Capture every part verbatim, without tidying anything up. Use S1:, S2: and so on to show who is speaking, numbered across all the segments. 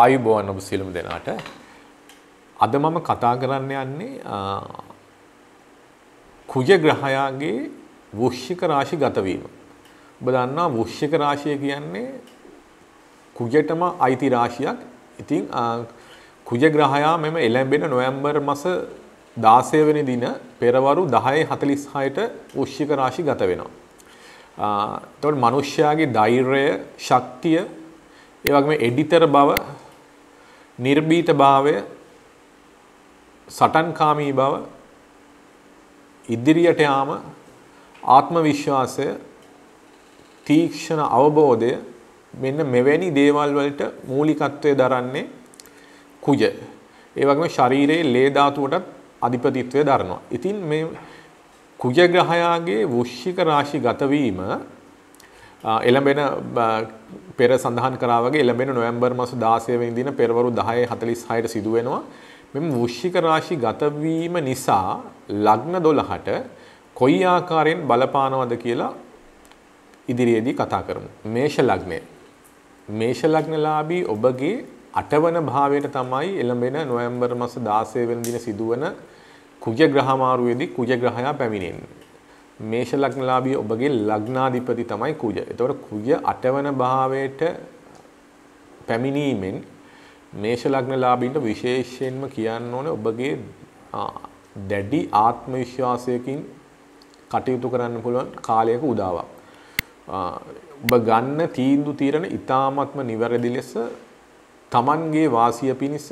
S1: ආයුබෝවන් ඔබ සියලුම දෙනාට. අද මම කතා කරන්න යන්නේ කුජ ග්‍රහයාගේ වෘශ්චික රාශි ගත වීම. ඔබ දන්නවා වෘශ්චික රාශිය කියන්නේ කුජටම අයිති රාශියක්. ඉතින් කුජ ග්‍රහයා මෙම එළඹෙන නොවැම්බර් මාස දාසය වෙනි දින පෙරවරු දහය හතළිස් හයට වෘශ්චික රාශි ගත වෙනවා. එතකොට මිනිස්යාගේ ධෛර්යය, ශක්තිය, ඒ වගේම එඩිටර් බව, නිර්භීත භාවය, සටන්කාමී බව, ඉදිරියට යාම, ආත්ම විශ්වාසය, තීක්ෂණ අවබෝධය මෙන්න මෙවැනි දේවල් වලට මූලිකත්වය දරන්නේ කුජ. ඒ වගේම ශරීරයේ ලේ ධාතුවටත් අධිපතිත්වය දරනවා. ඉතින් මේ කුජ ග්‍රහයාගේ වෘශ්චික රාශි ගත වීම එළඹෙන පෙර සඳහන් කරා වගේ එළඹෙන නොවැම්බර් මාස දාසය වෙනි දින පෙරවරු දහය හතළිස් හයට සිදු වෙනවා. මෙම වෘශ්චික රාශි ගත වීම නිසා ලග්න දොළහට කොයි ආකාරයෙන් බලපානවද කියලා ඉදිරියේදී කතා කරමු. මේෂ ලග්නය. මේෂ ලග්නලාභී ඔබගේ අටවන භාවයට තමයි එළඹෙන නොවැම්බර් මාස දාසය වෙනි දින සිදුවන කුජ ග්‍රහමාරුවේදී කුජ ග්‍රහයා පැමිණෙන්නේ. මේෂ ලග්නලාභී ඔබගේ ලග්නාධිපති තමයි කුජ. ඒතකොට කුජ අටවන භාවයට පැමිණීමෙන් මේෂ ලග්නලාභීන්ට විශේෂයෙන්ම කියන්න ඕනේ ඔබගේ දැඩි ආත්ම විශ්වාසයකින් කටයුතු කරන්න පුළුවන් කාලයක උදාවක්. ඔබ ගන්න තීන්දුව తీරන ඊ타ත්ම නිවැරදි ලෙස තමන්ගේ වාසිය පිණිස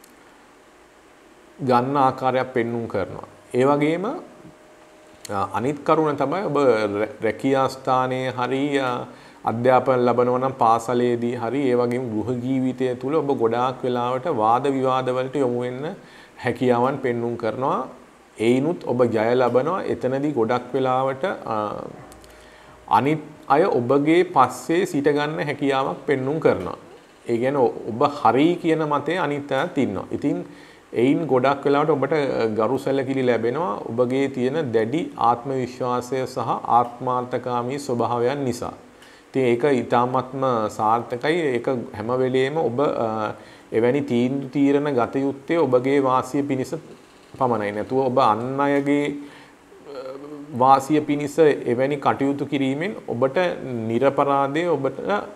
S1: ගන්න ආකාරයක් පෙන්눔 කරනවා. ඒ වගේම අනිත් කරුණ තමයි ඔබ රැකියා ස්ථානයේ හරි අධ්‍යාපන ලබනවා නම් පාසලේදී හරි ඒ වගේම ගෘහ ජීවිතය තුළ ඔබ ගොඩාක් වෙලාවට වාද විවාද වලට යොමු වෙන්න හැකියාවන් පෙන්눔 කරනවා. ඒිනුත් ඔබ ජය ලබනවා. එතනදී ගොඩක් වෙලාවට අනිත් අය ඔබගේ පස්සේ සිට ගන්න හැකියාවක් පෙන්눔 කරනවා. ඒ කියන්නේ ඔබ හරි කියන මතේ අනිත් අයත් ඉන්නවා. ඉතින් එයින් ගොඩක් වෙලාවට ඔබට ගරු සැලකිලි ලැබෙනවා ඔබගේ තියෙන දැඩි ආත්ම විශ්වාසය සහ ආත්මාර්ථකාමී ස්වභාවයන් නිසා. ඉතින් ඒක ඊ타ත්ම සාර්ථකයි. ඒක හැම වෙලෙම ඔබ එවැනි තීන්දුව తీරන ගත යුත්තේ ඔබගේ වාසිය පිණිස පමණයි. නැතුව ඔබ අන් අයගේ වාසිය පිණිස එවැනි කටයුතු කිරීමෙන් ඔබට නිර්පරාදයේ ඔබට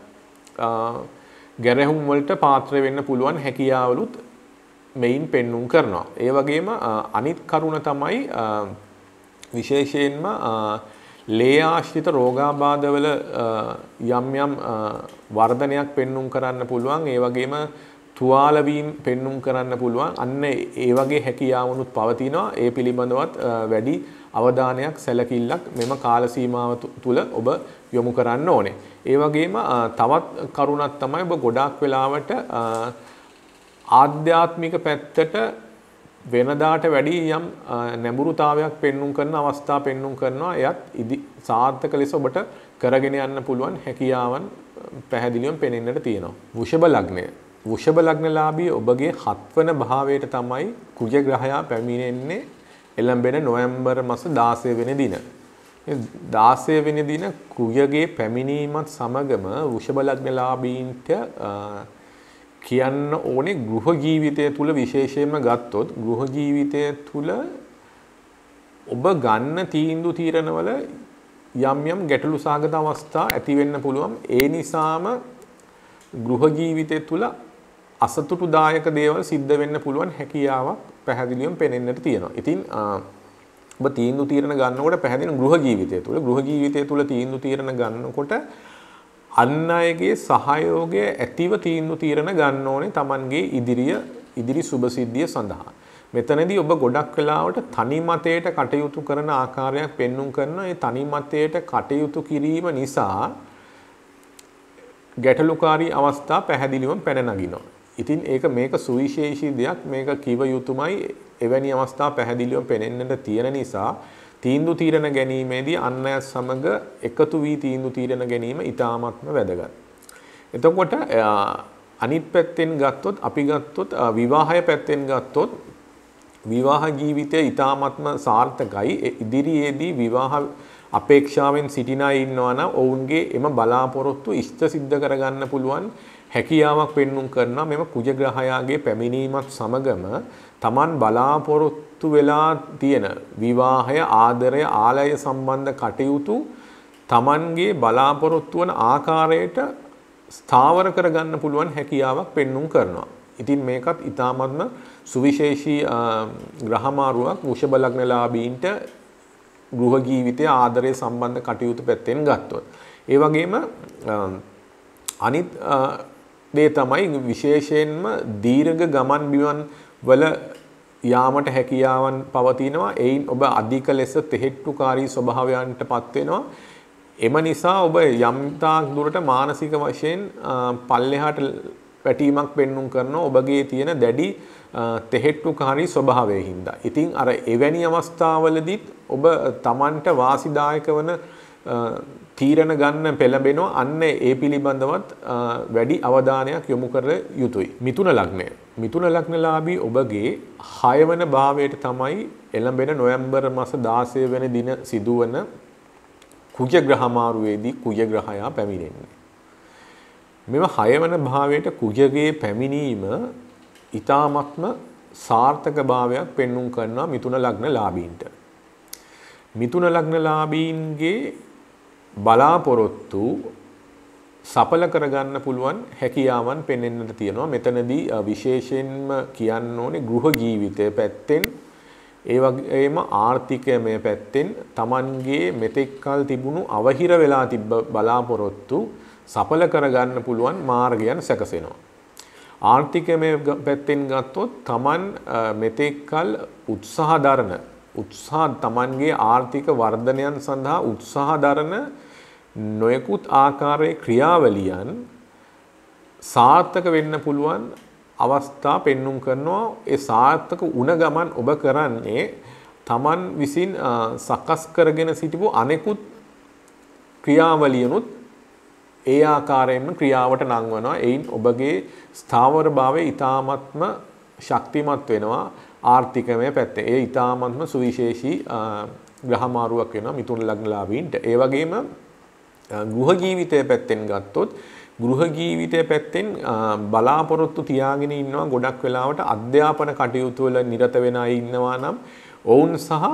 S1: ගැරහුම් වලට පාත්‍ර වෙන්න පුළුවන් හැකියාවලුත් මෙයින් පෙන්눔 කරනවා. ඒ වගේම අනිත් කරුණ තමයි විශේෂයෙන්ම ලේ ආශ්‍රිත රෝගාබාධවල යම් යම් වර්ධනයක් පෙන්눔 කරන්න පුළුවන්. ඒ වගේම තුවාල වීම පෙන්눔 කරන්න පුළුවන්. අන්න ඒ වගේ හැකියාවනුත් පවතිනවා. ඒ පිළිබඳවත් වැඩි අවධානයක් සැලකිල්ලක් මෙම කාල සීමාව තුළ ඔබ යොමු කරන්න ඕනේ. ඒ වගේම තවත් කරුණක් තමයි ඔබ ගොඩාක් වෙලාවට ආධ්‍යාත්මික පැත්තට වෙනදාට වැඩි යම් නැඹුරුතාවයක් පෙන්눔 කරන අවස්ථා පෙන්눔 කරනවා. එයත් ඉදි සාර්ථක ලෙස ඔබට කරගෙන යන්න පුළුවන් හැකියාවන් පැහැදිලිවම පෙනෙන්නට තියෙනවා. වෘෂභ ලග්නය. වෘෂභ ලග්නලාභී ඔබගේ හත්වන භාවයට තමයි කුජ ග්‍රහයා පැමිණෙන්නේ එළඹෙන නොවැම්බර් මාස දාසය වෙනි දින. දාසය වෙනි දින කුජගේ පැමිණීමත් සමගම වෘෂභ ලග්නලාභීන්ට කියන්න ඕනේ ගෘහ ජීවිතය තුළ විශේෂයෙන්ම ගත්තොත් ගෘහ ජීවිතය තුළ ඔබ ගන්න තීන්දුව తీරනවල යම් යම් ගැටලු සහගත අවස්ථා ඇති වෙන්න පුළුවන්. ඒ නිසාම ගෘහ ජීවිතය තුළ අසතුටුදායක දේවල් සිද්ධ වෙන්න පුළුවන් හැකියාවක් පැහැදිලිවම පෙනෙන්නට තියෙනවා. ඉතින් ඔබ තීන්දුව తీරන ගන්නකොට පැහැදිලිව ගෘහ ජීවිතය තුළ ගෘහ ජීවිතය තුළ තීන්දුව తీරන ගන්නකොට අන් අයගේ සහයෝගය ඇතිව තීන්දුව తీරන ගන්න ඕනේ Tamanගේ ඉදිරිය ඉදිරි සුබසිද්ධිය සඳහා. මෙතනදී ඔබ ගොඩක් වෙලාවට තනි මතයට කටයුතු කරන ආකාරයක් පෙන්눔 කරන ඒ තනි මතයට කටයුතු කිරීම නිසා ගැටලුකාරී අවස්ථා පැහැදිලිවම පැන නගිනවා. ඉතින් ඒක මේක සුවිශේෂී දෙයක්. මේක කිව යුතුමයි. එවැනි අවස්ථා පැහැදිලිවම පෙනෙන්නට තියෙන නිසා තීන්දුව తీරන ගැනීමේදී අන් අය සමග එකතු වී තීන්දුව తీරන ගැනීම ඉතාමත්ම වැදගත්. එතකොට අනිත් පැත්තෙන් ගත්තොත් අපි ගත්තොත් විවාහය පැත්තෙන් ගත්තොත් විවාහ ජීවිතය ඉතාමත්ම සාර්ථකයි. ඉදිරියේදී විවාහ අපේක්ෂාවෙන් සිටින අය ඉන්නවා නම් ඔවුන්ගේ එම බලාපොරොත්තු ඉෂ්ට සිද්ධ කරගන්න පුළුවන් හැකියාවක් පෙන්වුම් කරනවා මෙම කුජ ග්‍රහයාගේ පැමිණීමත් සමගම Taman බලාපොරොත්තු වෙලා තියෙන විවාහය ආදරය ආලය සම්බන්ධ කටයුතු Tamanගේ බලාපොරොත්තු වන ආකාරයට ස්ථාවර කරගන්න පුළුවන් හැකියාවක් පෙන්වුම් කරනවා. ඉතින් මේකත් ඊටාත්ම සුවිශේෂී ග්‍රහමාරුවක් වෘෂභ ලග්නලාභීන්ට ගෘහ ජීවිතය ආදරය සම්බන්ධ කටයුතු පැත්තෙන් ගත්තොත්. ඒ වගේම අනිත් දේ තමයි විශේෂයෙන්ම දීර්ඝ ගමන් බිමන් වල යාමට හැකියාවන් පවතිනවා. එයින් ඔබ අධික ලෙස තෙහෙට්ටුකාරී ස්වභාවයන්ටපත් වෙනවා. එම නිසා ඔබ යම් තාක් දුරට මානසික වශයෙන් පල්ලෙහාට වැටීමක් පෙන්වුම් කරනවා ඔබගේ තියෙන දැඩි තෙහෙට්ටුකාරී ස්වභාවයෙන් හින්දා. ඉතින් අර එවැනි අවස්ථාවලදීත් ඔබ Tamanට වාසිදායක වන තීරණ ගන්න පෙළඹෙනවා. අන්න ඒ පිළිබඳවත් වැඩි අවධානයක් යොමු කර යුතුයි. මිථුන ලග්නය. මිථුන ලග්නලාභී ඔබගේ හය වන භාවයට තමයි එළඹෙන නොවැම්බර් මාස දාසය වෙනි දින සිදුවන කුජ ග්‍රහමාරුවේදී කුජ ග්‍රහයා පැමිණෙන්නේ. මෙම හය වන භාවයට කුජගේ පැමිණීම ඊ타මත්ම සාර්ථක භාවයක් පෙන්වුම් කරනවා මිථුන ලග්නලාභීන්ට. මිථුන ලග්නලාභීන්ගේ බලාපොරොත්තු සඵල කරගන්න පුළුවන් හැකියාවන් පෙන්වන්නට තියෙනවා. මෙතනදී විශේෂයෙන්ම කියන්න ඕනේ ගෘහ ජීවිතය පැත්තෙන් ඒ වගේම ආර්ථිකමය පැත්තෙන් Tamanගේ මෙතෙක් කල තිබුණු අවහිර වෙලා තිබ්බ බලාපොරොත්තු සඵල කරගන්න පුළුවන් මාර්ගයන් සැකසෙනවා. ආර්ථිකමය පැත්තෙන් ගත්තොත් Taman මෙතෙක් කල උත්සාහ දරන උත්සාහ Tamanගේ ආර්ථික වර්ධනයන් සඳහා උත්සාහ දරන නොයෙකුත් ආකාරයේ ක්‍රියාවලියන් සාර්ථක වෙන්න පුළුවන් අවස්ථා පෙන්눔 කරනවා. ඒ සාර්ථක වුණ ගමන් ඔබ කරන්නේ Taman විසින් සකස් කරගෙන සිටිපු අනෙකුත් ක්‍රියාවලියනුත් ඒ ආකාරයෙන්ම ක්‍රියාවට නංවනවා. එයින් ඔබගේ ස්ථාවර භාවය ඊ타ත්ම ශක්තිමත් වෙනවා ආර්ථිකමය පැත්තේ. ඒ ඊ타ත්ම සුවිශේෂී ග්‍රහමාරුවක් වෙනවා මිථුන ලග්නලාභීන්ට. ඒ වගේම ගෘහ ජීවිතය පැත්තෙන් ගත්තොත් ගෘහ ජීවිතය පැත්තෙන් බලාපොරොත්තු තියාගෙන ඉන්නවා ගොඩක් වෙලාවට අධ්‍යාපන කටයුතු වල නිරත වෙන අය ඉන්නවා නම් ඔවුන් සහ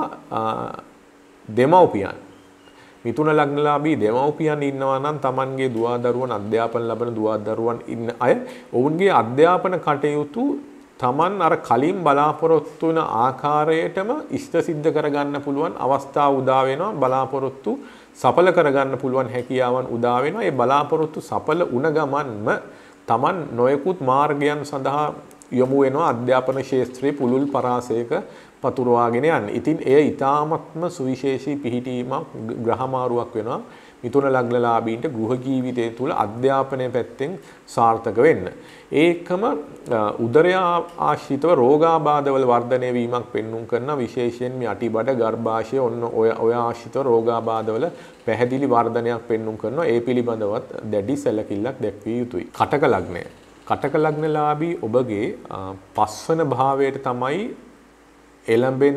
S1: දෙමව්පියන් මිථුන ලග්නලාභී දෙමව්පියන් ඉන්නවා නම් Tamanගේ දුවදරුවන් අධ්‍යාපන ලබන දුවදරුවන් ඉන්න අය ඔවුන්ගේ අධ්‍යාපන කටයුතු Taman අර කලින් බලාපොරොත්තු වන ආකාරයටම ඉෂ්ට සිද්ධ කරගන්න පුළුවන් අවස්ථා උදා වෙනවා. බලාපොරොත්තු සඵල කරගන්න පුළුවන් හැකියාවන් උදා වෙනවා. ඒ බලාපොරොත්තු සඵල වුණ ගමන්ම Taman නොයෙකුත් මාර්ගයන් සඳහා යොමු වෙනවා අධ්‍යාපන ශාස්ත්‍රයේ පුළුල් පරාසයක පතුරවාගෙන යන්නේ. ඉතින් එය ඊ타ත්ම සුවිශේෂී පිහිටීමක් ග්‍රහමාරුවක් වෙනවා මිථුන ලග්නලාභීන්ට ගෘහ ජීවිතය තුළ අධ්‍යාපනය පැත්තෙන් සාර්ථක වෙන්න. ඒකම උදරය ආශ්‍රිතව රෝගාබාධවල වර්ධනය වීමක් පෙන්눔 කරන විශේෂයෙන් මේ අටිබඩ ගර්භාෂය ඔන්න ඔය ඔය ආශ්‍රිතව රෝගාබාධවල පැහැදිලි වර්ධනයක් පෙන්눔 කරනවා. ඒ පිළිබඳවත් දැඩි සැලකිල්ලක් දැක්විය යුතුයි. කටක ලග්නය. කටක ලග්නලාභී ඔබගේ පස්වන භාවයට තමයි එළඹෙන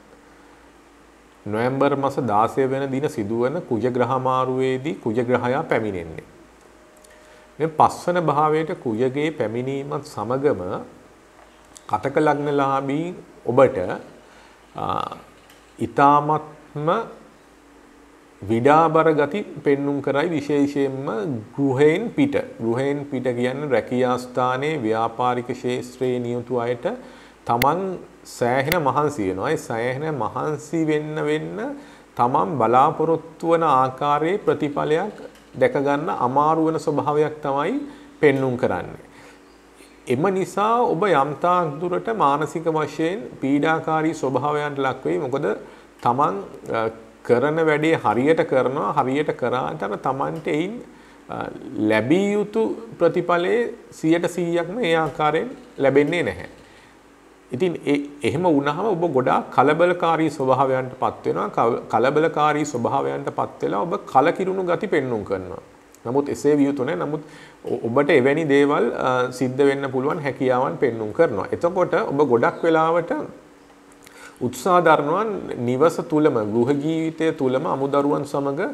S1: නොවැම්බර් මාස දාසය වෙනි දින සිදුවන කුජ ග්‍රහමාරුවේදී කුජ ග්‍රහයා පැමිණෙන්නේ. මේ පස්වන භාවයට කුජගේ පැමිණීමත් සමගම කටක ලග්නලාභී ඔබට ඊ타ත්ම විඩාබර ගති පෙන්눔 කරයි. විශේෂයෙන්ම ගෘහයෙන් පිට ගෘහයෙන් පිට කියන්නේ රැකියා ස්ථානයේ ව්‍යාපාරික ක්ෂේත්‍රයේ නියුතු අයට Taman සෑහෙන මහන්සි වෙනවා. ඒ සෑහෙන මහන්සි වෙන්න වෙන්න Taman බලාපොරොත්තු වන ආකාරයේ ප්‍රතිඵලයක් දැක ගන්න අමාරු වෙන ස්වභාවයක් තමයි පෙන්눔 කරන්නේ. එම නිසා ඔබ යම්තාක් දුරට මානසික වශයෙන් පීඩාකාරී ස්වභාවයන්ට ලක් වෙයි. මොකද Taman කරන වැඩේ හරියට කරනවා හරියට කරාට අර Tamanට එයින් ලැබිය යුතු ප්‍රතිඵලයේ සියයට සීයක්ම ඒ ආකාරයෙන් ලැබෙන්නේ නැහැ. ඉතින් එහෙම වුණාම ඔබ ගොඩාක් කලබලකාරී ස්වභාවයන්ටපත් වෙනවා. කලබලකාරී ස්වභාවයන්ටපත් වෙලා ඔබ කලකිරුණු ගති පෙන්눔 කරනවා. නමුත් එසේ විය යුතු නැහැ. නමුත් ඔබට එවැනි දේවල් සිද්ධ වෙන්න පුළුවන් හැකියාවන් පෙන්눔 කරනවා. එතකොට ඔබ ගොඩක් වෙලාවට උත්සාහ දරනවා නිවස තුලම ගෘහ ජීවිතය තුලම අමුදරුවන් සමග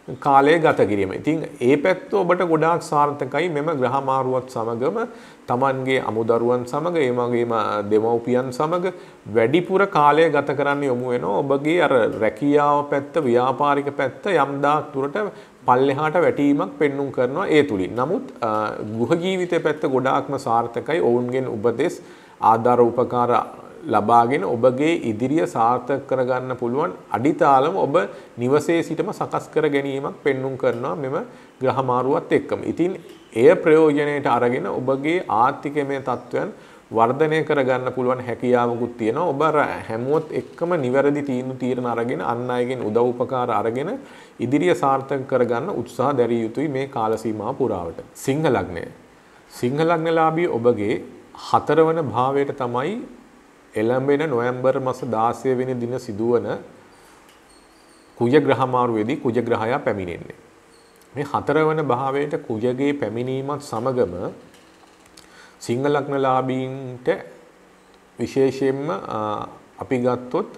S1: කාලය ගත කිරීම. ඉතින් ඒ පැත්ත ඔබට ගොඩාක් සාර්ථකයි මෙම ග්‍රහ මාරුවත් සමගම තමන්ගේ අමුදරුවන් සමග ඒ වගේම දෙමව්පියන් සමග වැඩිපුර කාලය ගත කරන්න යොමු වෙනවා. ඔබගේ අර රැකියාව පැත්ත, ව්‍යාපාරික පැත්ත යම් දාක් දුරට පල්ලෙහාට වැටීමක් පෙන්눔 කරනවා ඒ තුලින්. නමුත් ගෘහ ජීවිතයේ පැත්ත ගොඩාක්ම සාර්ථකයි. ඔවුන්ගෙන් උපදෙස් ආධාර උපකාර ලබාගෙන ඔබගේ ඉදිරිය සාර්ථක කරගන්න පුළුවන් අඩිතාලම ඔබ නිවසේ සිටම සකස් කර ගැනීමක් පෙන්눔 කරනවා මෙම ග්‍රහ මාරුවත් එක්කම. ඉතින් එය ප්‍රයෝජනයට අරගෙන ඔබගේ ආර්ථිකමය තත්ත්වයන් වර්ධනය කරගන්න පුළුවන් හැකියාවකුත් තියෙනවා. ඔබ හැමෝත් එක්කම නිවැරදි තීන්දුව తీරන අරගෙන අන් අයගෙන් උදව් උපකාර අරගෙන ඉදිරිය සාර්ථක කරගන්න උත්සාහ දැරිය යුතුයි මේ කාල සීමාව පුරාවට. සිංහ ලග්නය. සිංහ ලග්නලාභී ඔබගේ හතරවන භාවයට තමයි එළඹෙන නොවැම්බර් මාස දාසය වෙනි දින සිදුවන කුජ ග්‍රහ මාරුවේදී කුජ ග්‍රහයා පැමිණෙන්නේ. මේ හතරවන භාවයට කුජගේ පැමිණීමත් සමගම සිංහ ලග්නලාභීන්ට විශේෂයෙන්ම අපි ගත්තොත්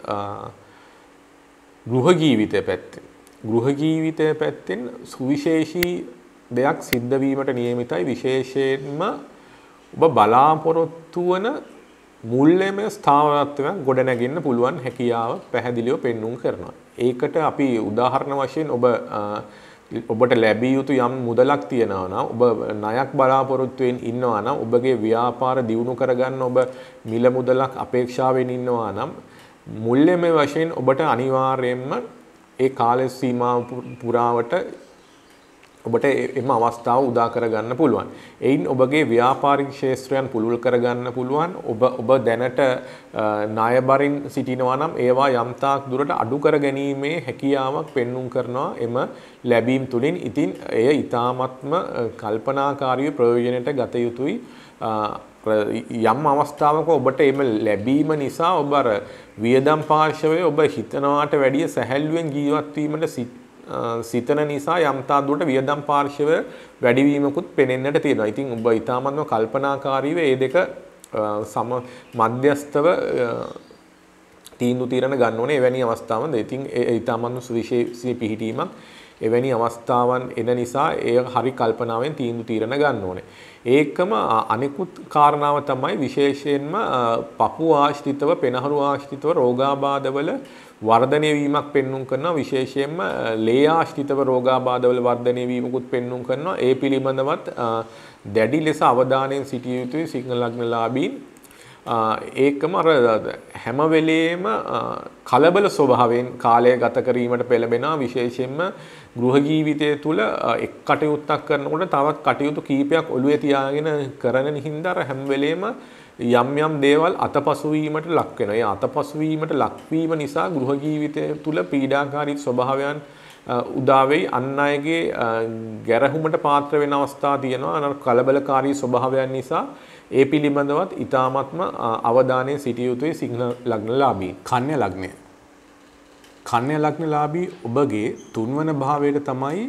S1: ගෘහ ජීවිතය පැත්තෙන් ගෘහ ජීවිතය පැත්තෙන් සුවිශේෂී දෙයක් සිද්ධ වීමට නියමිතයි. විශේෂයෙන්ම ඔබ බලාපොරොත්තු වන මුල්‍යමය ස්ථාවරත්වයක් ගොඩනැගෙන්න පුළුවන් හැකියාව පැහැදිලිව පෙන්눔 කරනවා. ඒකට අපි උදාහරණ වශයෙන් ඔබ ඔබට ලැබිය යුතු යම් මුදලක් තියෙනවා නම් ඔබ ණයක් බලාපොරොත්තුෙන් ඉන්නවා නම් ඔබගේ ව්‍යාපාර දියුණු කරගන්න ඔබ මිල මුදලක් අපේක්ෂාවෙන් ඉන්නවා නම් මුල්‍යමය වශයෙන් ඔබට අනිවාර්යයෙන්ම ඒ කාල සීමාව පුරාවට ඔබට එම අවස්ථාව උදා කරගන්න පුළුවන්. එයින් ඔබගේ ව්‍යාපාරික ශේත්‍රයන් පුළුල් කරගන්න පුළුවන්. ඔබ ඔබ දැනට ණය බරින් සිටිනවා නම් ඒවා යම්තාක් දුරට අඩු කර ගැනීමේ හැකියාවක් පෙන්눔 කරනවා එම ලැබීම් තුලින්. ඉතින් එය ඊ타ත්ම කල්පනාකාරීව ප්‍රයෝජනයට ගත යුතුයි. යම් අවස්ථාවක ඔබට එම ලැබීම නිසා ඔබ අර වියදම් පාර්ශවයේ ඔබ හිතනවාට වැඩිය සැහැල්ලුවෙන් ජීවත් වීමට සිතන නිසා යම්තා දුරට වියදම් පාර්ශවය වැඩිවීමකුත් පෙනෙන්නට තියෙනවා. ඉතින් ඔබ ඊ타මත්ම කල්පනාකාරීව මේ දෙක සම මධ්‍යස්තව තීන්දුව తీරන ගන්න ඕනේ එවැනි අවස්ථාවන්. ඉතින් ඒ ඊ타මත්ම සුවිශේෂී පිහිටීමක් එවැනි අවස්ථාවන් එන නිසා ඒ හරි කල්පනාවෙන් තීන්දුව తీරන ගන්න ඕනේ. ඒකම අනිකුත් කාරණාව තමයි විශේෂයෙන්ම පපු ආශ්‍රිතව පෙනහරු ආශ්‍රිතව රෝගාබාධවල වර්ධනය වීමක් පෙන්눔 කරනවා. විශේෂයෙන්ම ලේ ආශ්‍රිතව රෝගාබාධවල වර්ධනය වීමකුත් පෙන්눔 කරනවා. ඒ පිළිබඳවත් දැඩි ලෙස අවධානයෙන් සිටිය යුතුයි සිංහ ලග්නලාභීන්. ඒකම අර හැම වෙලේම කලබල ස්වභාවයෙන් කාලය ගත කිරීමට පෙළඹෙනවා. විශේෂයෙන්ම ගෘහ ජීවිතය තුළ එක් කටයුත්තක් කරනකොට තවත් කටයුතු කීපයක් ඔළුවේ තියාගෙන කරන හින්දා අර හැම වෙලේම යම් යම් දේවල් අතපසු වීමට ලක් වෙනවා. ඒ අතපසු වීමට ලක්වීම නිසා ගෘහ ජීවිතය තුළ පීඩාකාරී ස්වභාවයන් උදා වෙයි. අන් අයගේ ගැරහුමට පාත්‍ර වෙන අවස්ථා තියෙනවා. අර කලබලකාරී ස්වභාවයන් නිසා ඒ පිළිබඳවත් ඊ타ත්ම අවධානයෙන් සිටිය යුතුයි සිංහ ලග්නලාභී. කන්‍යා ලග්නය. කන්‍යා ලග්නලාභී ඔබගේ තුන්වන භාවයට තමයි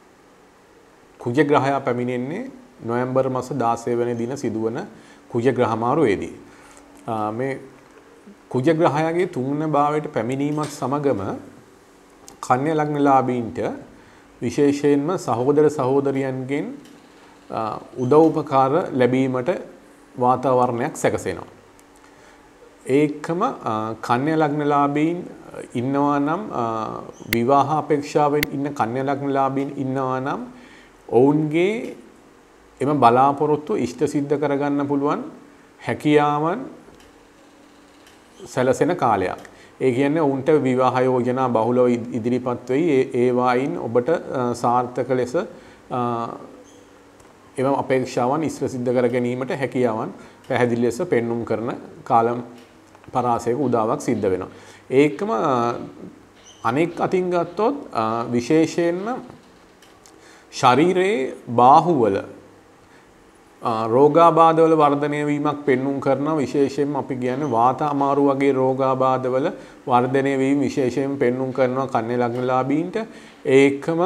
S1: කුජ ග්‍රහයා පැමිණෙන්නේ නොවැම්බර් මාස දාසය වෙනි දින සිදුවන කුජ ග්‍රහ මාරුවේදී. මේ කුජ ග්‍රහයාගේ තුන්වන භාවයට පැමිණීමත් සමගම කන්‍යා ලග්නලාභීන්ට විශේෂයෙන්ම සහෝදර සහෝදරියන්ගෙන් උදව් උපකාර ලැබීමට වාතාවරණයක් සැකසෙනවා. ඒකම කන්‍යා ලග්නලාභීන් ඉන්නවා නම් විවාහ අපේක්ෂාවෙන් ඉන්න කන්‍යා ලග්නලාභීන් ඉන්නවා නම් ඔවුන්ගේ එම බලාපොරොත්තු ඉෂ්ට සිද්ධ කරගන්න පුළුවන් හැකියාවන් සැලසෙන කාලයක්. ඒ කියන්නේ ඔවුන්ට විවාහ යෝජනා බහුලව ඉදිරිපත් වෙයි. ඒ ඒවායින් ඔබට සාර්ථක ලෙස එම අපේක්ෂාවන් ඉෂ්ට සිද්ධ කර ගැනීමට හැකියාවන් පැහැදිලි ලෙස පෙන්눔 කරන කාලම් පරාසයක උදාවක් සිද්ධ වෙනවා. ඒකම අනෙක් අතින් ගත්තොත් විශේෂයෙන්ම ශරීරයේ බාහුවල රෝගාබාධවල වර්ධනය වීමක් පෙන්눔 කරනවා. විශේෂයෙන්ම අපි කියන්නේ වාත අමාරු වගේ රෝගාබාධවල වර්ධනය වීම විශේෂයෙන් පෙන්눔 කරනවා කන්‍යා ලග්නලාභීන්ට. ඒකම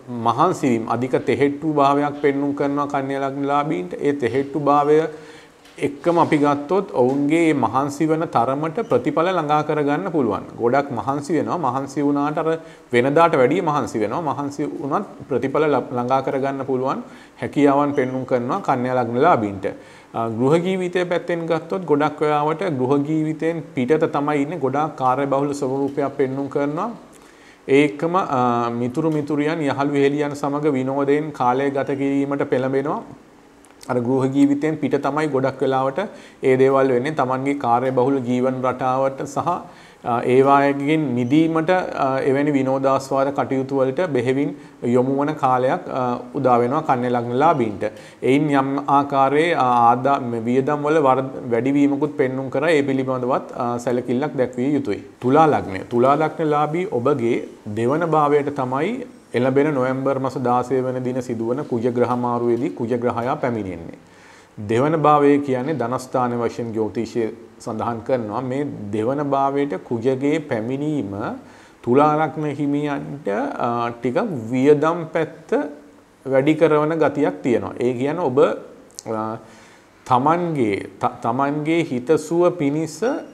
S1: මහන්සි වීම අධික තෙහෙට්ටු භාවයක් පෙන්눔 කරනවා කන්‍යා ලග්නලාභීන්ට. ඒ තෙහෙට්ටු භාවය එක්කම අපි ගත්තොත් ඔවුන්ගේ මහන්සි වෙන තරමට ප්‍රතිඵල ළඟා කරගන්න පුළුවන්. ගොඩක් මහන්සි වෙනවා. මහන්සි වුණාට අර වෙනදාට වැඩිය මහන්සි වෙනවා. මහන්සි වුණත් ප්‍රතිඵල ළඟා කරගන්න පුළුවන් හැකියාවන් පෙන්눔 කරනවා කන්‍යා ලග්නලාභීන්ට. ගෘහ ජීවිතය පැත්තෙන් ගත්තොත් ගොඩක් වෙලාවට ගෘහ ජීවිතෙන් පිටත තමයි ඉන්නේ. ගොඩාක් කාර්යබහුල ස්වරූපයක් පෙන්눔 කරනවා. ඒකම මිතුරු මිතුරියන් යහළු වෙහෙලියන් සමග විනෝදයෙන් කාලය ගත කිරීමට පෙළඹෙනවා. අර ගෘහ ජීවිතයෙන් පිට තමයි ගොඩක් වෙලාවට ඒ දේවල් වෙන්නේ. Tamanගේ කාර්යබහුල ජීවන රටාවට සහ ඒ වායයෙන් මිදීමට එවැනි විනෝදාස්වාද කටයුතු වලට බෙහෙවින් යොමු වන කාලයක් උදා වෙනවා කන්‍යා ලග්නලාභීන්ට. එයින් යම් ආකාරයේ ආදා වියදම් වල වැඩි වීමකුත් පෙන්눔 කරා. ඒ පිළිබඳවත් සැලකිල්ලක් දැක්විය යුතුයි. තුලා ලග්නය. තුලා ලග්නලාභී ඔබගේ දෙවන භාවයට තමයි එළඹෙන නොවැම්බර් මාස දාසය වෙන දින සිදුවන කුජ ග්‍රහ මාරුවේදී කුජ ග්‍රහයා පැමිණෙන්නේ. දෙවන භාවය කියන්නේ ධනස්ථාන වශයෙන් ජ්‍යොතිෂයේ සඳහන් කරනවා මේ දෙවන භාවයට කුජගේ පැමිණීම තුලා ලග්න හිමියන්ට ටිකක් වියදම් පැත්ත වැඩි කරන ගතියක් තියෙනවා. ඒ කියන්නේ ඔබ තමන්ගේ තමන්ගේ හිතසුව පිනිස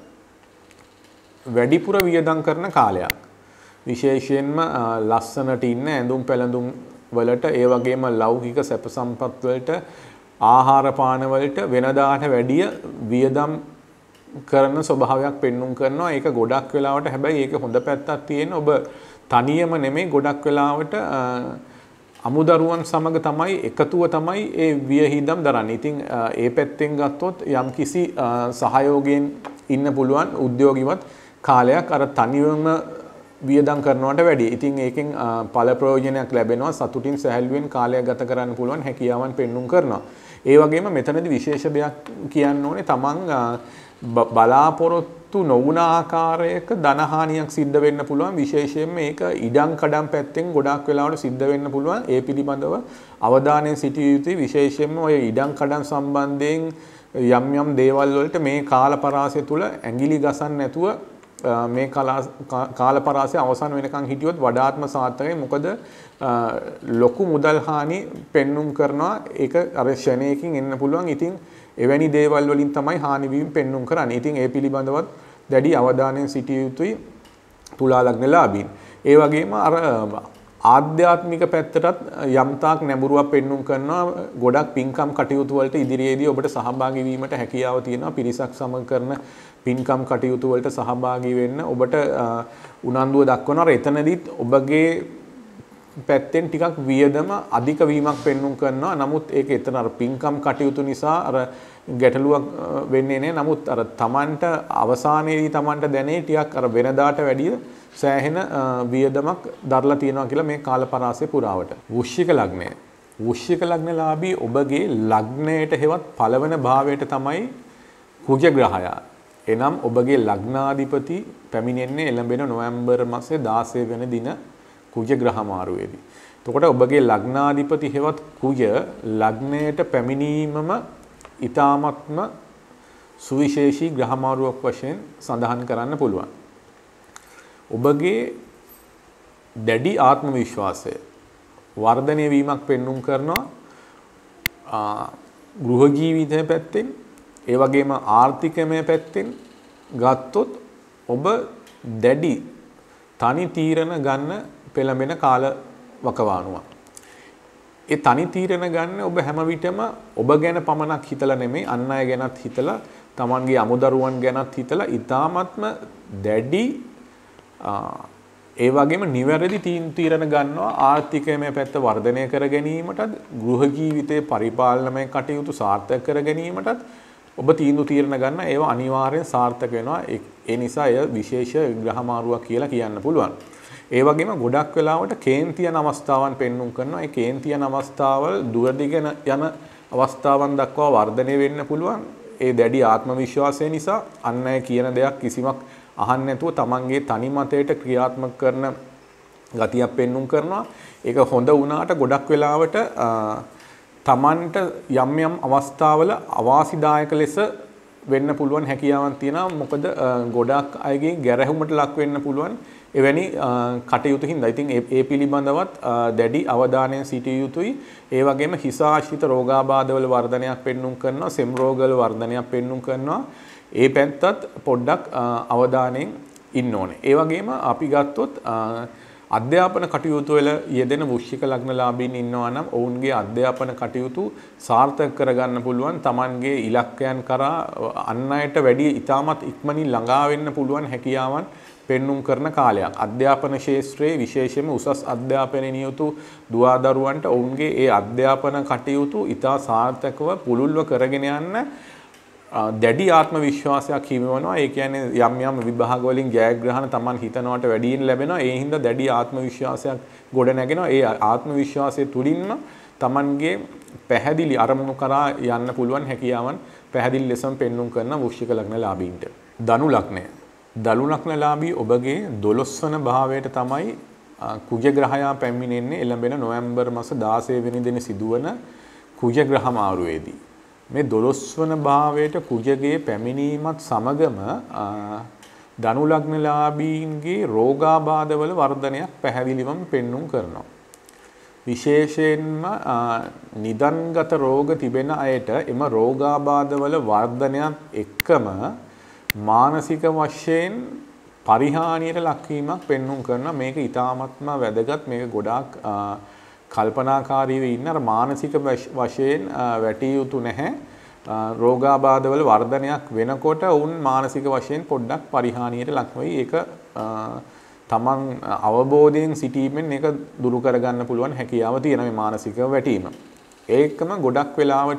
S1: වැඩිපුර වියදම් කරන කාලයක්. විශේෂයෙන්ම ලස්සනට ඉන්න ඇඳුම් පැළඳුම් වලට ඒ වගේම ලෞකික සැප සම්පත් වලට ආහාර පාන වලට වෙනදාට වැඩිය වියදම් කරන ස්වභාවයක් පෙන්눔 කරනවා. ඒක ගොඩක් වෙලාවට හැබැයි ඒක හොඳ පැත්තක් තියෙන ඔබ තනියම නෙමෙයි ගොඩක් වෙලාවට අමුදරුවන් සමග තමයි එකතුව තමයි ඒ වියහිදම් දරන්නේ. ඉතින් ඒ පැත්තෙන් ගත්තොත් යම්කිසි සහයෝගයෙන් ඉන්න පුළුවන් උද්‍යෝගිවත් කාලයක් අර තනියම වියදම් කරනවට වැඩිය. ඉතින් ඒකෙන් ඵල ප්‍රයෝජනයක් ලැබෙනවා. සතුටින් සැහැල්ලුවෙන් කාලය ගත කරන්න පුළුවන් හැකියාවන් පෙන්눔 කරනවා. ඒ වගේම මෙතනදී විශේෂ දෙයක් කියන්න ඕනේ තමන් බලාපොරොත්තු නොවුන ආකාරයක ධනහානියක් සිද්ධ වෙන්න පුළුවන්. විශේෂයෙන්ම මේක ඉඩම් කඩම් පැත්තෙන් ගොඩාක් වෙලාවට සිද්ධ වෙන්න පුළුවන්. ඒ පිළිබඳව අවධානයෙන් සිටිය යුතුයි. විශේෂයෙන්ම ඔය ඉඩම් කඩම් සම්බන්ධයෙන් යම් යම් දේවල් වලට මේ කාල පරාසය තුල ඇඟිලි ගසන්න නැතුව මේ කාල පරාසය අවසන් වෙනකන් හිටියොත් වඩාත්ම සාර්ථකයි. මොකද ලොකු මුදල් හානි පෙන්눔 කරනවා. ඒක අර ෂණයකින් එන්න පුළුවන්. ඉතින් එවැනි දේවල් වලින් තමයි හානි වීම පෙන්눔 කරන්නේ. ඉතින් ඒ පිළිබඳවත් දැඩි අවධානයෙන් සිටිය යුතුයි තුලා ලග්නලාභීන්. ඒ වගේම අර ආධ්‍යාත්මික පැත්තටත් යම්තාක් නැඹුරුවක් පෙන්눔 කරනවා. ගොඩක් පින්කම් කටයුතු වලට ඉදිරියේදී ඔබට සහභාගී වීමට හැකියාව තියෙනවා. පිරිසක් සමග කරන පින්කම් කටයුතු වලට සහභාගී වෙන්න ඔබට උනන්දුව දක්වනවා. එතනදිත් ඔබගේ පැත්තෙන් ටිකක් වියදම අධික වීමක් පෙන්눔 කරනවා. නමුත් ඒක එතන අර පින්කම් කටයුතු නිසා අර ගැටලුවක් වෙන්නේ නැහැ. නමුත් අර Tamanට අවසානයේදී Tamanට දැනේ ටිකක් අර වෙනදාට වැඩිය සෑහෙන වියදමක් දරලා තියෙනවා කියලා මේ කාල පරාසය පුරාවට. වෘශ්චික ලග්නය. වෘශ්චික ලග්නලාභී ඔබගේ ලග්නයට හෙවත් පළවන භාවයට තමයි කුජ ග්‍රහයා. එනම් ඔබගේ ලග්නාධිපති පැමිණෙන්නේ එළඹෙන නොවැම්බර් මාසේ දාසය වෙන දින කුජ ග්‍රහ මාරුවේදී. එතකොට ඔබගේ ලග්නාධිපති හෙවත් කුජ ලග්නයට පැමිණීමම ඊ타මත්ම සුවිශේෂී ග්‍රහ මාරුවක් වශයෙන් සඳහන් කරන්න පුළුවන්. ඔබගේ දැඩි ආත්ම විශ්වාසය වර්ධනය වීමක් පෙන්눔 කරනවා. ගෘහ ජීවිතය පැත්තෙන් ඒ වගේම ආර්ථිකමය පැත්තෙන් ගත්තොත් ඔබ දැඩි තනි තීරණ ගන්න පෙළඹෙන කාල වකවානුවක්. ඒ තනි තීරණ ගන්න ඔබ හැම විටම ඔබ ගැන පමණක් හිතලා නෙමෙයි අන් අය ගැනත් හිතලා තමන්ගේ අමුදරුවන් ගැනත් හිතලා ඊ타ත්ම දැඩි ඒ වගේම නිවැරදි තීරණ ගන්නවා ආර්ථිකමය පැත්ත වර්ධනය කර ගැනීමටත් ගෘහ ජීවිතයේ පරිපාලනමය කටයුතු සාර්ථක කර ගැනීමටත් ඔබ තීන්දුව තීරණ ගන්න ඒවා අනිවාර්යෙන් සාර්ථක වෙනවා. ඒ නිසා එය විශේෂ ග්‍රහ මාරුවක් කියලා කියන්න පුළුවන්. ඒ වගේම ගොඩක් වෙලාවට කේන්ති යන අවස්ථාවන් පෙන්눔 කරනවා. ඒ කේන්ති යන අවස්ථාවල් දුරදිග යන අවස්ථාවන් දක්වා වර්ධනය වෙන්න පුළුවන්. ඒ දැඩි ආත්ම විශ්වාසය නිසා අන් අය කියන දෙයක් කිසිමක් අහන්න නැතුව තමන්ගේ තනි මතයට ක්‍රියාත්මක කරන ගතියක් පෙන්눔 කරනවා. ඒක හොඳ වුණාට ගොඩක් වෙලාවට තමන්ට යම් යම් අවස්ථාවල අවාසිදායක ලෙස වෙන්න පුළුවන් හැකියාවක් තියෙනවා. මොකද ගොඩක් අයගේ ගැරහුමට ලක් වෙන්න පුළුවන් එවැනි කටයුතු හින්දා. ඉතින් ඒ පිළිබඳවත් දැඩි අවධානයෙන් සිටිය යුතුයි. ඒ වගේම හිස ආශ්‍රිත රෝගාබාධවල වර්ධනයක් පෙන්눔 කරනවා, සෙම් රෝගවල වර්ධනයක් පෙන්눔 කරනවා. ඒ පැත්තත් පොඩ්ඩක් අවධානයෙන් ඉන්න ඕනේ. ඒ වගේම අපි ගත්තොත් අධ්‍යාපන කටයුතු වල යෙදෙන වෘශ්චික ලග්නලාභීන් ඉන්නවා නම් ඔවුන්ගේ අධ්‍යාපන කටයුතු සාර්ථක කරගන්න පුළුවන්. Tamanගේ ඉලක්කයන් කරා අන් අයට වැඩි ඉතාමත් ඉක්මනින් ළඟා වෙන්න පුළුවන් හැකියාවන් පෙන්눔 කරන කාලයක්. අධ්‍යාපන ශාස්ත්‍රයේ විශේෂයෙන්ම උසස් අධ්‍යාපනයේ නියුතු දුවා දරුවන්ට ඔවුන්ගේ ඒ අධ්‍යාපන කටයුතු ඉතා සාර්ථකව පුළුල්ව කරගෙන යන්න දැඩි ආත්ම විශ්වාසයක් හිමි වෙනවා. ඒ කියන්නේ යම් යම් විභාග වලින් ජයග්‍රහණ Taman හිතනවට වැඩියෙන් ලැබෙනවා. ඒ හින්දා දැඩි ආත්ම විශ්වාසයක් ගොඩ නැගෙනවා. ඒ ආත්ම විශ්වාසය තුලින්ම Tamanගේ පැහැදිලි අරමුණු කරා යන්න පුළුවන් හැකියාවන් පැහැදිලි ලෙසම පෙන්눔 කරන වෘශ්චික ලග්නලාභීන්ට. ධනු ලග්නය. ධනු ලග්නලාභී ඔබගේ දොළොස් වන භාවයට තමයි කුජ ග්‍රහයා පැමිණෙන්නේ. එළඹෙන නොවැම්බර් මාස දාසය වෙනි දින සිදුවන කුජ ග්‍රහ මාරුවේදී. මේ දොළොස් වන භාවයට කුජගේ පැමිණීමත් සමගම ධනු ලග්නලාභීන්ගේ රෝගාබාධවල වර්ධනයක් පැහැදිලිවම පෙන්눔 කරනවා. විශේෂයෙන්ම නිදන්ගත රෝග තිබෙන අයට එම රෝගාබාධවල වර්ධනයත් එක්කම මානසික වශයෙන් පරිහානියට ලක්වීමක් පෙන්눔 කරනවා. මේක ඊටාත්ම වැදගත්. මේක ගොඩාක් කල්පනාකාරීව ඉන්න අර මානසික වශයෙන් වැටිය යුතු නැහැ. රෝගාබාධවල වර්ධනයක් වෙනකොට වුන් මානසික වශයෙන් පොඩ්ඩක් පරිහානියට ලක් වෙයි. ඒක තමන් අවබෝධයෙන් සිටීමෙන් ඒක දුරු කරගන්න පුළුවන් හැකියාව තියෙන මේ මානසික වැටීම. ඒකම ගොඩක් වෙලාවට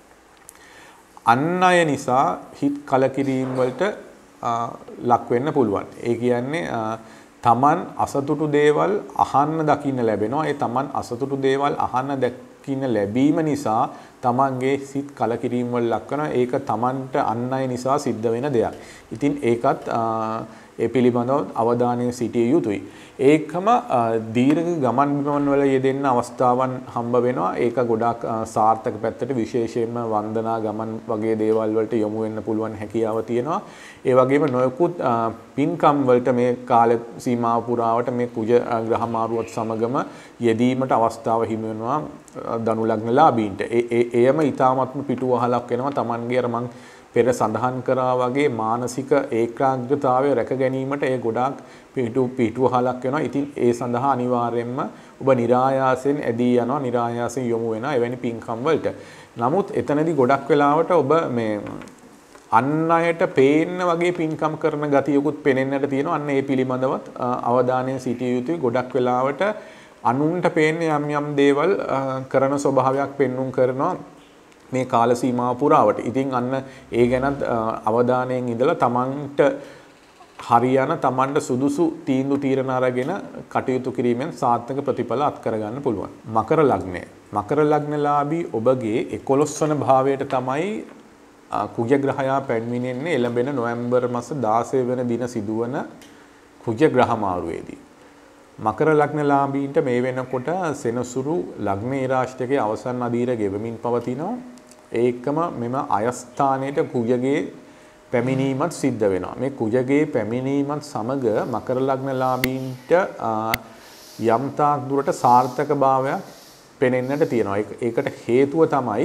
S1: අන් අය නිසා හිත කලකිරීම වලට ලක් වෙන්න පුළුවන්. ඒ කියන්නේ තමන් අසතුටු දේවල් අහන්න දකින්න ලැබෙනවා. ඒ තමන් අසතුටු දේවල් අහන්න දකින්න ලැබීම නිසා තමන්ගේ සිත් කලකිරීම වල ලක් වෙනවා. ඒක තමන්ට අන් අය නිසා සිද්ධ වෙන දෙයක්. ඉතින් ඒකත් ඒ පිළිබඳව අවධානයෙන් සිටිය යුතුයි. ඒකම දීර්ඝ ගමන් බිමන් වල යෙදෙන්න අවස්ථාවන් හම්බ වෙනවා. ඒක ගොඩාක් සාර්ථක පැත්තට විශේෂයෙන්ම වන්දනා ගමන් වගේ දේවල් වලට යොමු වෙන්න පුළුවන් හැකියාව තියෙනවා. ඒ වගේම නොයෙකුත් පින්කම් වලට මේ කාල සීමාව පුරාවට මේ කුජ ග්‍රහ මාරුවත් සමගම යෙදීමට අවස්ථාව හිමි වෙනවා ධනු ලග්නලාභීන්ට. ඒ එයම ඊ타මත්ම පිටුවහලක් වෙනවා. Tamanගේ අර මං පෙර සඳහන් කරා වගේ මානසික ඒකාග්‍රතාවය රැක ගැනීමට ඒ ගොඩාක් පිටු පිටුවහලක් වෙනවා. ඉතින් ඒ සඳහා අනිවාර්යයෙන්ම ඔබ નિરાයාසයෙන් ඇදී යනවා, નિરાයාසයෙන් යොමු වෙනවා එවැනි පින්කම් වලට. නමුත් එතනදී ගොඩක් වෙලාවට ඔබ මේ අන් අයට පේන්න වගේ පින්කම් කරන ගතියකුත් පෙනෙන්නට තියෙනවා. අන්න ඒ පිළිබඳවත් අවධානයෙන් සිටිය යුතුයි. ගොඩක් වෙලාවට අනුන්ට පේන්න යම් යම් දේවල් කරන ස්වභාවයක් පෙන්눔 කරනවා මේ කාල සීමාව පුරාවට. ඉතින් අන්න ඒ ගැනත් අවධානයෙන් ඉඳලා තමන්ට හරියන තමන්ට සුදුසු තීන්දුව තීරණ අරගෙන කටයුතු කිරීමෙන් සාර්ථක ප්‍රතිඵල අත් කරගන්න පුළුවන්. මකර ලග්නය. මකර ලග්නලාභී ඔබගේ එකොළොස් වන භාවයට තමයි කුජ ග්‍රහයා පැමිණෙන්නේ. එළඹෙන නොවැම්බර් මාස දාසය වෙන දින සිදුවන කුජ ග්‍රහ මාරුවේදී. මකර ලග්නලාභීන්ට මේ වෙනකොට සෙනසුරු ලග්නේ රාශියේ අවසන් අදියර ගෙවමින් පවතිනවා. ඒකම මෙම අයස්ථානයේ කුජගේ පැමිණීමත් සිද්ධ වෙනවා. මේ කුජගේ පැමිණීමත් සමග මකර ලග්නලාභීන්ට යම් තාක් දුරට සාර්ථක භාවයක් පෙනෙන්නට තියෙනවා. ඒකට හේතුව තමයි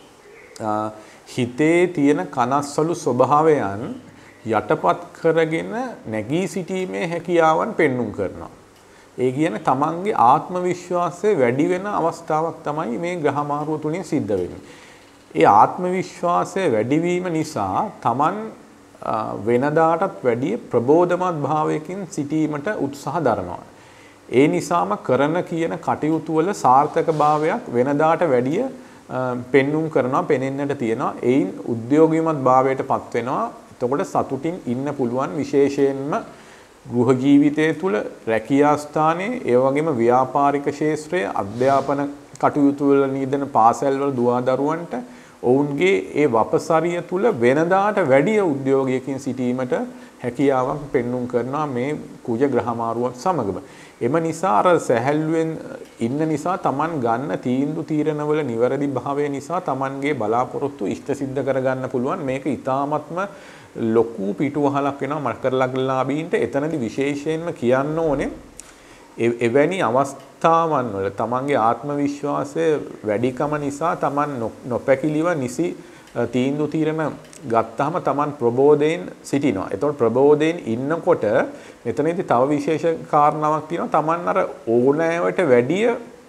S1: හිතේ තියෙන කනස්සලු ස්වභාවයන් යටපත් කරගෙන නැගී සිටීමේ හැකියාවන් පෙන්눔 කරනවා. ඒ කියන්නේ තමන්ගේ ආත්ම විශ්වාසය වැඩි වෙන අවස්ථාවක් තමයි මේ ග්‍රහ මාරුව තුලින් සිද්ධ වෙන්නේ. ඒ ආත්ම විශ්වාසය වැඩි වීම නිසා තමන් වෙනදාටත් වැඩි ප්‍රබෝධමත් භාවයකින් සිටීමට උත්සාහ දරනවා. ඒ නිසාම කරන කියන කටයුතු වල සාර්ථක භාවයක් වෙනදාට වැඩිය පෙන්눔 කරනවා, පෙනෙන්නට තියෙනවා. ඒයින් උද්‍යෝගීමත් භාවයටපත් වෙනවා. එතකොට සතුටින් ඉන්න පුළුවන්. විශේෂයෙන්ම ගෘහ ජීවිතය තුළ රැකියා ස්ථානයේ ඒ වගේම ව්‍යාපාරික ක්ෂේත්‍රයේ අධ්‍යාපන කටයුතු වල නියදන පාසල් වල දුවා දරුවන්ට ඔවුන්ගේ ඒ වපසරිය තුළ වෙනදාට වැඩි උද්‍යෝගයකින් සිටීමට හැකියාවක් පෙන්눔 කරනවා මේ කුජ ග්‍රහමාරුවත් සමගම. එම නිසා අර සැහැල්ලුවෙන් ඉන්න නිසා Taman ගන්න තීන්දුව තීරණවල නිවැරදි භාවය නිසා Tamanගේ බලාපොරොත්තු ඉෂ්ට සිද්ධ කරගන්න පුළුවන්. මේක ඊ타ත්ම ලොකු පිටුවහලක් වෙනවා මකර ලග්නලාභීන්ට. එතනදී විශේෂයෙන්ම කියන්න ඕනේ එවැනි අවස්ථාවන් වල Tamanගේ ආත්ම විශ්වාසය වැඩිකම නිසා Taman නොපැකිලිව නිසි තීන්දුව තීරණ ගත්තාම Taman ප්‍රබෝධයෙන් සිටිනවා. එතකොට ප්‍රබෝධයෙන් ඉන්නකොට මෙතනදී තව විශේෂ කාරණාවක් තියෙනවා. Taman අර ඕනෑවට වැඩිය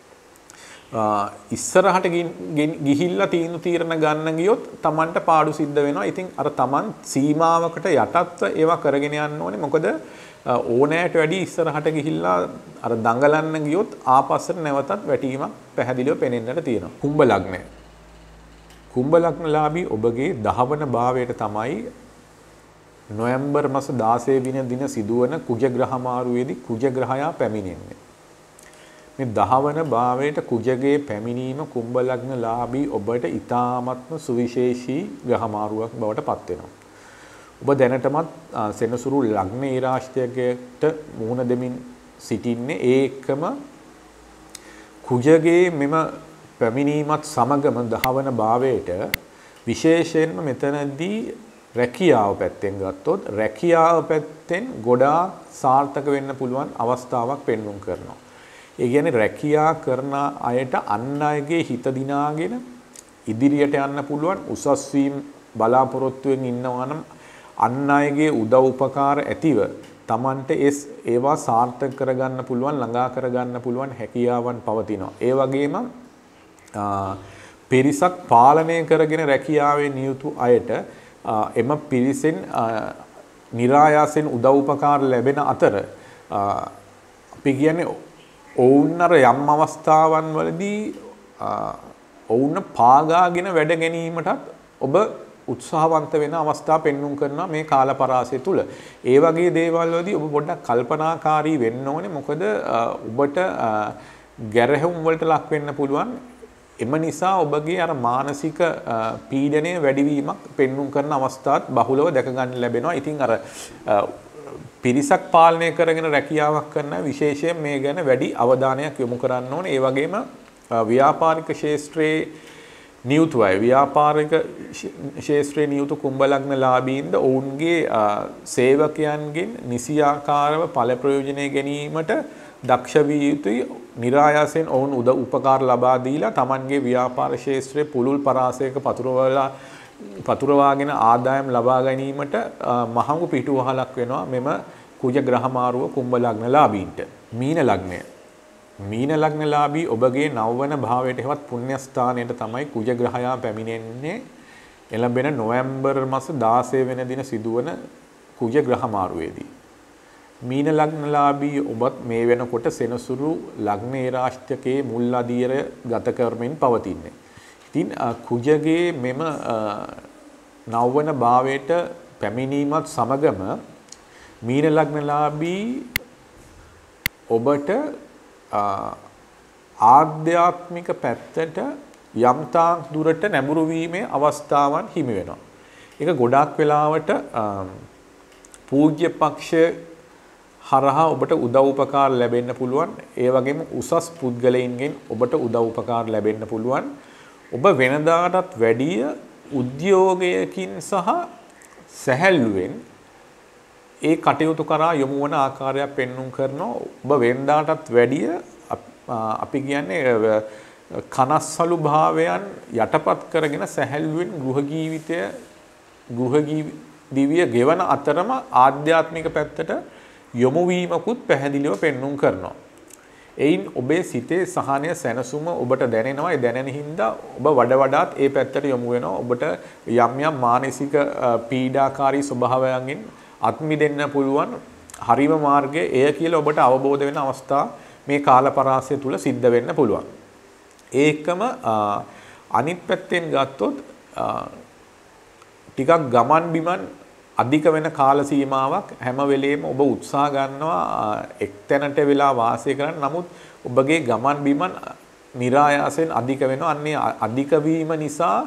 S1: ඉස්සරහට ගිහිල්ලා තීන්දුව තීරණ ගන්න ගියොත් Tamanට පාඩු සිද්ධ වෙනවා. ඉතින් අර Taman සීමාවකට යටත්ව ඒවා කරගෙන යන්න ඕනේ. මොකද ඕනෑට වැඩි ඉස්සරහට ගිහිල්ලා අර දඟලන්න ගියොත් ආපස්සට නැවතත් වැටීමක් පැහැදිලිව පේනෙන්නට තියෙනවා. කුම්භ ලග්නය. කුම්භ ලග්නලාභී ඔබගේ දහවන භාවයට තමයි නොවැම්බර් මාස දාසය වෙනි දින සිදුවන කුජ ග්‍රහමාරුවේදී කුජ ග්‍රහයා පැමිණෙන්නේ. මේ දහවන භාවයට කුජගේ පැමිණීම කුම්භ ලග්නලාභී ඔබට ඊ타ත්ම සුවිශේෂී ග්‍රහමාරුවක් බවට පත් වෙනවා. ඔබ දැනටමත් සෙනසුරු ලග්න ඊරාශියකට මුහුණ දෙමින් සිටින්නේ. ඒ එක්කම කුජගේ මෙම පැමිණීමත් සමගම දහවන භාවයට විශේෂයෙන්ම මෙතනදී රැකියාව පැත්තෙන් ගත්තොත් රැකියාව පැත්තෙන් ගොඩාක් සාර්ථක වෙන්න පුළුවන් අවස්ථාවක් පෙන්වුම් කරනවා. ඒ කියන්නේ රැකියා කරන අයට අන් අයගේ හිත දිනාගෙන ඉදිරියට යන්න පුළුවන්. උසස් වීම බලාපොරොත්තුවෙන් ඉන්නවා නම් අන් අයගේ උදව් උපකාර ඇතිව Tamante es ඒවා සාර්ථක කරගන්න පුළුවන්, ළඟා කරගන්න පුළුවන් හැකියාවන් පවතිනවා. ඒ වගේම පිරිසක් පාලනය කරගෙන රැකියාවේ නියුතු අයට එම පිරිසෙන් નિરાයාසෙන් උදව් උපකාර ලැබෙන අතර අපි කියන්නේ ඔවුන් අර යම් අවස්ථාවන් වලදී ඔවුන් පාගාගෙන වැඩ ගැනීමටත් ඔබ උත්සාහවන්ත වෙන අවස්ථා පෙන්වුම් කරනවා මේ කාල පරාසය තුල. ඒ වගේ දේවල් වලදී ඔබ පොඩ්ඩක් කල්පනාකාරී වෙන්න ඕනේ. මොකද ඔබට ගැරහුම් වලට ලක් වෙන්න පුළුවන්. එම නිසා ඔබගේ අර මානසික පීඩනය වැඩිවීමක් පෙන්වුම් කරන අවස්ථාත් බහුලව දැක ගන්න ලැබෙනවා. ඉතින් අර පිරිසක් පාලනය කරගෙන රැකියාවක් කරන විශේෂයෙන් මේ ගැන වැඩි අවධානයක් යොමු කරන්න ඕනේ. ඒ වගේම ව්‍යාපාරික ක්ෂේත්‍රයේ නියුතු අය ව්‍යාපාරික ක්ෂේත්‍රයේ නියුතු කුම්භ ලග්නලාභීන්ද ඔවුන්ගේ සේවකයන්ගෙන් නිසියාකාරව ඵල ප්‍රයෝජනය ගැනීමට දක්ෂ විය යුතුයි. નિરાයාසයෙන් ඔවුන් උද උපකාර ලබා දීලා Tamanගේ ව්‍යාපාර ක්ෂේත්‍රයේ පුළුල් පරාසයක පතුරවලා පතුරවාගෙන ආදායම් ලබා ගැනීමට මහඟු පිටුවහලක් වෙනවා මෙම කුජ ග්‍රහමාරුව කුම්භ ලග්නලාභීන්ට. මීන ලග්නය. මීන ලග්නලාභී ඔබගේ නවවන භාවයට හෙවත් පුණ්‍ය ස්ථානයට තමයි කුජ ග්‍රහයා පැමිණෙන්නේ. එළඹෙන නොවැම්බර් මාස දාසය වෙනි දින සිදුවන කුජ ග්‍රහමාරුවේදී. මීන ලග්නලාභී ඔබත් මේ වෙනකොට සෙනසුරු ලග්න රාශියකේ මුල් අදියර ගත කරමින් පවතින්නේ. ඉතින් කුජගේ මෙම නවවන භාවයට පැමිණීමත් සමගම මීන ලග්නලාභී ඔබට ආධ්‍යාත්මික පැත්තට යම්තාක් දුරට නැඹුරු වීමේ අවස්ථාවන් හිමි වෙනවා. ඒක ගොඩාක් වෙලාවට පූජ්‍ය පක්ෂ හරහා ඔබට උදව් උපකාර ලැබෙන්න පුළුවන්. ඒ වගේම උසස් පුද්ගලයින්ගෙන් ඔබට උදව් උපකාර ලැබෙන්න පුළුවන්. ඔබ වෙනදාටත් වැඩිය උද්‍යෝගයකින් සහ සැහැල්ලුවෙන් ඒ කටයුතු කරා යොමු වන ආකාරයක් පෙන්වුම් කරනවා. ඔබ වෙනදාටත් වැඩිය අපි කියන්නේ කනස්සලු භාවයන් යටපත් කරගෙන සැහැල්ලුවෙන් ගෘහ ජීවිතය ගෘහ දිවිය ගෙවන අතරම ආධ්‍යාත්මික පැත්තට යොමු වීමකුත් පැහැදිලිව පෙන්වුම් කරනවා. එයින් ඔබේ සිතේ සහනය සැනසුම ඔබට දැනෙනවා. ඒ දැනෙන හින්දා ඔබ වඩ වඩාත් ඒ පැත්තට යොමු වෙනවා. ඔබට යම් යම් මානසික පීඩාකාරී ස්වභාවයන්ගෙන් අත් මිදෙන්න පුළුවන් හරිම මාර්ගය එය කියලා ඔබට අවබෝධ වෙන අවස්ථා මේ කාල පරාසය තුල සිද්ධ වෙන්න පුළුවන්. ඒකම අනිත් පැත්තෙන් ගත්තොත් ටිකක් ගමන් බිමන් අධික වෙන කාල සීමාවක් හැම වෙලෙම ඔබ උත්සාහ ගන්නවා එක්තැනට වෙලා වාසය කරන්න. නමුත් ඔබගේ ගමන් බිමන් નિરાයාසයෙන් අධික වෙනවා. අන්නේ අධික වීම නිසා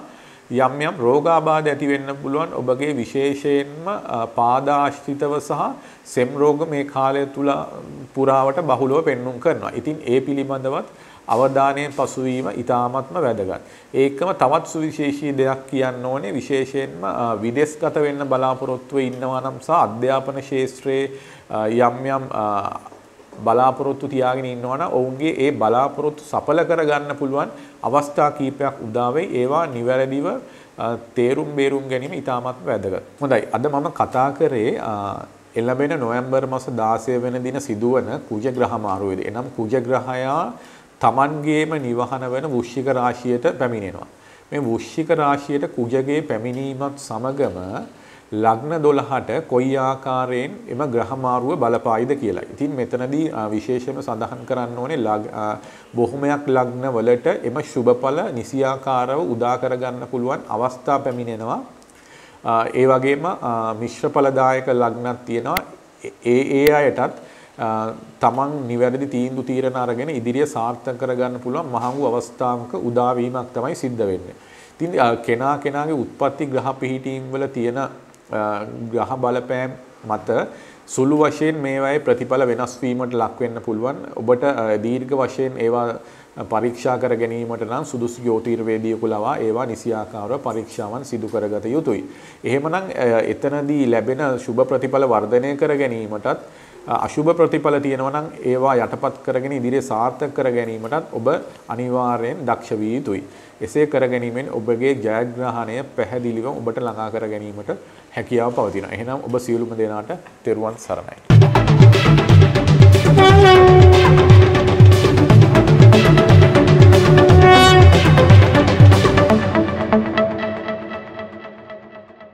S1: යම් යම් රෝගාබාධ ඇති වෙන්න පුළුවන් ඔබගේ විශේෂයෙන්ම පාදාශ්‍රිතව සහ සෙම් රෝග මේ කාලය තුල පුරාවට බහුලව පෙන්눔 කරනවා. ඉතින් ඒ පිළිබඳවත් අවධානයෙන් පසුවීම ඉතාමත්ම වැදගත්. ඒකම තවත් සුවිශේෂී දෙයක් කියන්න ඕනේ විශේෂයෙන්ම විදේශගත වෙන්න බලාපොරොත්තු ඉන්නවා නම් සහ අධ්‍යාපන ශාස්ත්‍රයේ යම් යම් බලාපොරොත්තු තියාගෙන ඉන්නවා නම් ඔවුන්ගේ ඒ බලාපොරොත්තු සඵල කරගන්න පුළුවන් අවස්ථා කීපයක් උදා වෙයි. ඒවා නිවැරදිව තේරුම් බේරුම් ගැනීම ඉතාමත් වැදගත්. හොඳයි. අද මම කතා කරේ එළඹෙන නොවැම්බර් මාස දාසය වෙනි දින සිදුවන කුජ ග්‍රහ මාරුවේදී. එනම් කුජ ග්‍රහයා තමන්ගේම නිවහන වෙන වෘශ්චික රාශියට පැමිණෙනවා. මේ වෘශ්චික රාශියට කුජගේ පැමිණීමත් සමගම ලග්න දොළහට කොයි ආකාරයෙන් එම ග්‍රහ මාරුව බලපායිද කියලා. ඉතින් මෙතනදී විශේෂයෙන්ම සඳහන් කරන්න ඕනේ බොහොමයක් ලග්න වලට එම සුබඵල නිසියාකාරව උදා කරගන්න පුළුවන් අවස්ථා පැමිණෙනවා. ඒ වගේම මිශ්‍ර ඵලදායක ලග්නක් තියෙනවා. ඒ ඒ අයටත් තමන් නිවැරදි තීන්දුව තීරණ අරගෙන ඉදිරිය සාර්ථක කරගන්න පුළුවන් මහඟු අවස්ථාවක උදා වීමක් තමයි සිද්ධ වෙන්නේ. ඉතින් කෙනා කෙනාගේ උත්පත්ති ග්‍රහ පිහිටීම් වල තියෙන ග්‍රහ බලපෑම් මත සුළු වශයෙන් මේවායේ ප්‍රතිඵල වෙනස් වීමට ලක් වෙන්න පුළුවන්. ඔබට දීර්ඝ වශයෙන් ඒවා පරීක්ෂා කර ගැනීමට නම් සුදුසු ජ්‍යොතිර්වේදියෙකු ලවා ඒවා නිසියාකාරව පරීක්ෂාවන් සිදු කරගත යුතුයි. එහෙමනම් එතනදී ලැබෙන සුබ ප්‍රතිඵල වර්ධනය කර ගැනීමටත් අශුභ ප්‍රතිඵල තියෙනවා නම් ඒවා යටපත් කරගෙන ඉදිරියේ සාර්ථක කර ගැනීමටත් ඔබ අනිවාර්යෙන් දක්ෂ විය යුතුයි. එසේ කර ගැනීමෙන් ඔබගේ ජයග්‍රහණය පැහැදිලිව ඔබට ළඟා කර ගැනීමට හැකියාව පවතිනවා. එහෙනම් ඔබ සියලුම දෙනාට තෙරුවන් සරණයි.